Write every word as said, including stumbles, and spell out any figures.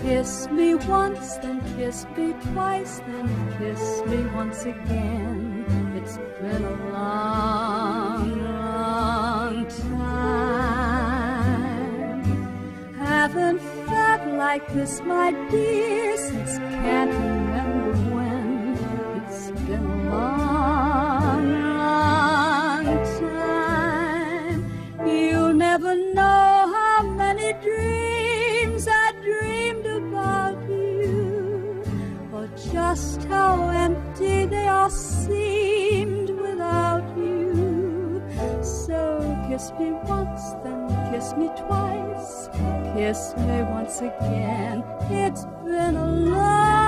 Kiss me once, then kiss me twice, then kiss me once again. It's been a long, long time. Haven't felt like this, my dear, since can't remember when. It's been a long, long time. You'll never know how many dreams I dreamed about you, or just how empty they all seemed without you. So kiss me once, then kiss me twice, kiss me once again. It's been a long